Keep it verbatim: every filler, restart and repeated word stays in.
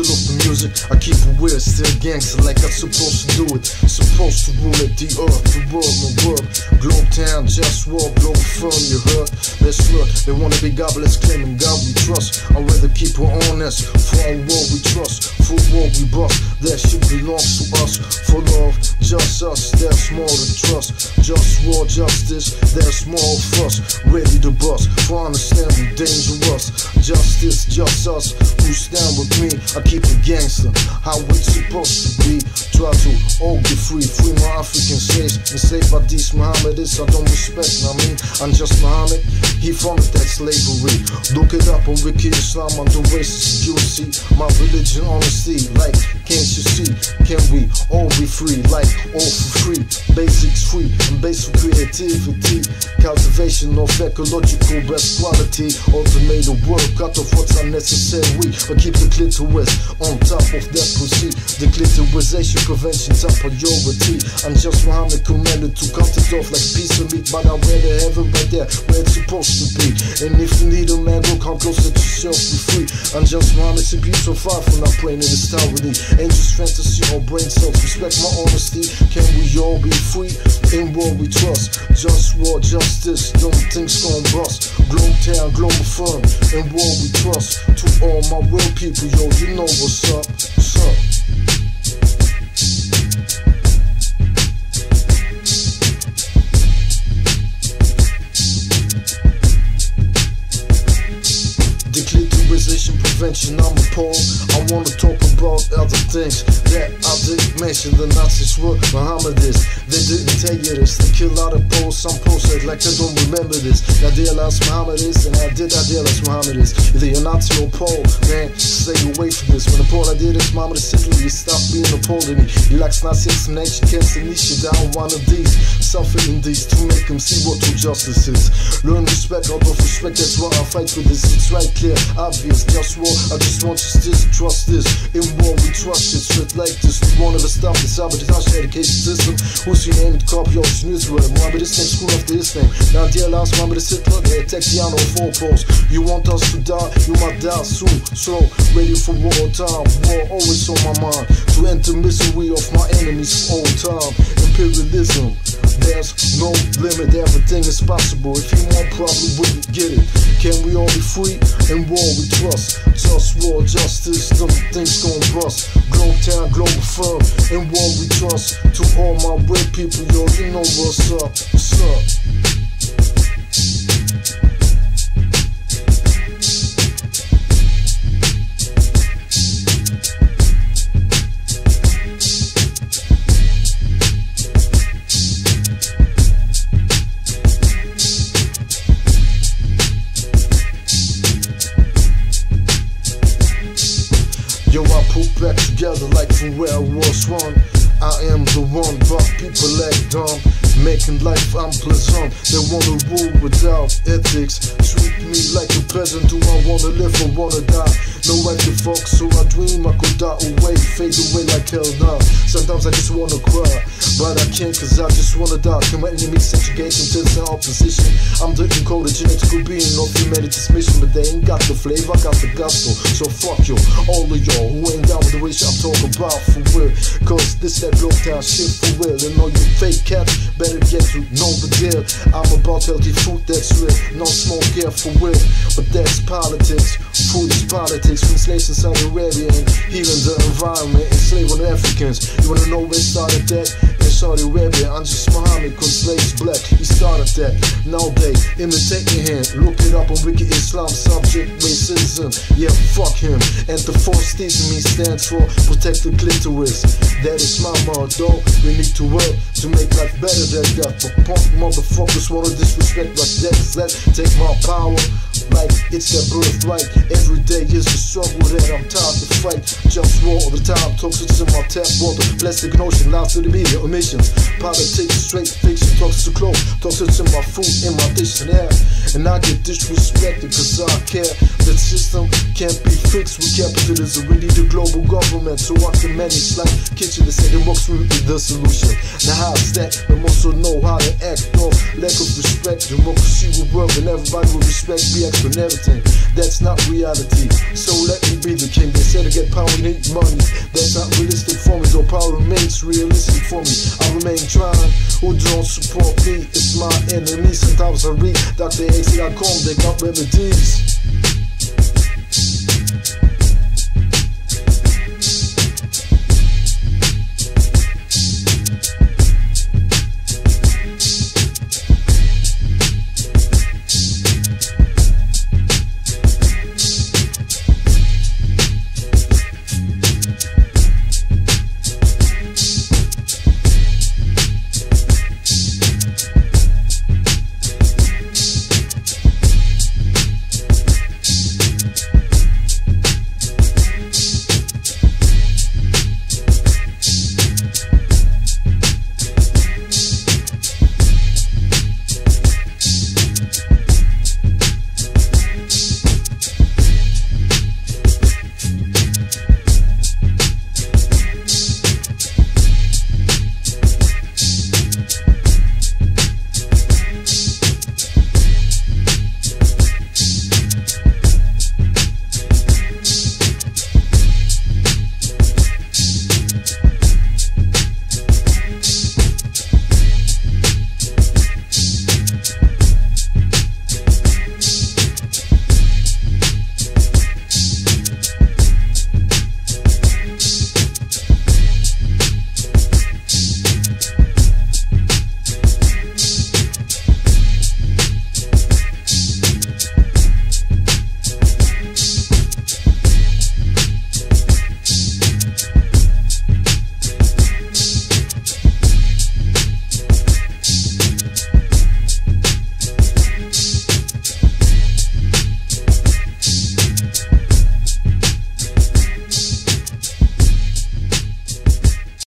of the music, I keep it weird, still gangster like I'm supposed to do it. Supposed to rule it, the earth, the world, my world. Globetown, JustWar, Globalfirm, you heard? Let's look, they wanna be godless, claiming God we trust. I'd rather keep it honest, for our world we trust, for war we bust. That shit belongs to us, for love, just us, there's more to trust. JustWar, justice, there's more of us, ready to bust, for understand we dangerous. Justice, just us, who stand with me. I keep it gangster, how it's supposed to be. Try to all get free, free my African slaves, enslaved by these Mohammedists I don't respect, I mean, I'm just Muhammad, he founded that slavery. Look it up on Wiki Islam, under racist security. My religion, honesty, like, can't you see? Can we all be free, like, all for free? Basics free, and basic creativity. Cultivation of ecological best quality. Automate the world, cut off what's unnecessary, but keep the clitoris on top of that pussy. The clitorisation prevention top priority. I'm just Muhammad commanded to cut it off like a piece of meat, but I wear the heaven right there where it's supposed to be. And if you need a man, look how close to yourself, be free. I'm just Muhammad, simply so far from not praying in this tower. Angels fantasy or brain cells, respect my honesty. Can we all be free? In war we trust. JustWar, justice, them things gon' bust. Globetown, Globalfirm, in war we trust. To all my real people, yo, you know what's up, what's up. Prevention, I'm appalled. I wanna talk about other things that I didn't mention. The Nazis were Mohammedists. They didn't tell you this. They kill out of Poles. Some Poles said like they don't remember this. I realized Mohammedists, and I did I realize Mohammedists. Either you're Nazi or Pole, man, stay away from this. When the Pole I did this, Mohammed Italy, you stop being a Pole to me. He likes Nazis and ancient cats and niche down one of these. Suffering these to make them see what true justice is. Learn respect out of respect, that's why I fight for this. It's right clear, obvious, just war. I just want justice, trust this. In war we trust it, shit like this. We wanna stop the sabotage education system. Who's your name? Copy ocean Israel. Mohammed is name, school after his name. Now dear last Mohammed is Hitler, they attack the honor of four poles. You want us to die, you might die soon. So, ready for war time, war always on my mind. To end the misery of my enemies for all time. Imperialism, there's no limit, everything is possible. If you want, probably wouldn't get it. Can we all be free? In war we trust. JustWar, justice, them things gon' bust. Globetown, Globalfirm, in war we trust. To all my real people, yo, you know what's up, what's up. Yo, I put back together like from where I was one. I am the one, but people act dumb, making life unpleasant. They wanna rule without ethics, treat me like a peasant. Do I wanna live or wanna die? No right to fuck, so I dream I could die away, fade away like hell now. Sometimes I just wanna cry, but I can't cause I just wanna die. Can my enemies subjugate into the opposition? I'm the encoded genetical being of humanity's mission, but they ain't got the flavor, I got the gospel. So fuck you, all of y'all who ain't down with the wish I'm talking about for real. Cause this that Globetown shit for real. And all you fake cats better get to know the deal. I'm about healthy food that's real, no smoke here for real. But that's politics, food is politics. From slaves in Saudi Arabia and healing the environment, enslaving the Africans. You wanna know where it started that? In Saudi Arabia, I'm just Muhammad, cause slaves black, he started that. Now they imitate him, look it up on Wiki Islam, subject racism. Yeah, fuck him. And the fourth me stands for protect the clitoris. That is my motto. We need to work to make life better than that. But punk motherfuckers wanna disrespect like that. Let's take my power like it's their birthright. Every day is a struggle that I'm tired to fight. JustWar all the time, toxic in my tap water. Plastic notion, lies to the media, emissions. Politics, straight fiction, toxic clothes. Toxic in my food, in my dish and air. And I get disrespected cause I care. The system can't be fixed with capitalism. We need a global government so I can manage like kitchen. They say democracy is the solution. Now how's that? We also know how to act off lack of respect. Democracy will work and everybody will respect. Be and everything. That's not reality, so let me be the king. They said to get power and need money. That's not realistic for me, though power remains realistic for me. I remain trying, who don't support me, it's my enemy. Sometimes I read Doctor X dot com, they got remedies.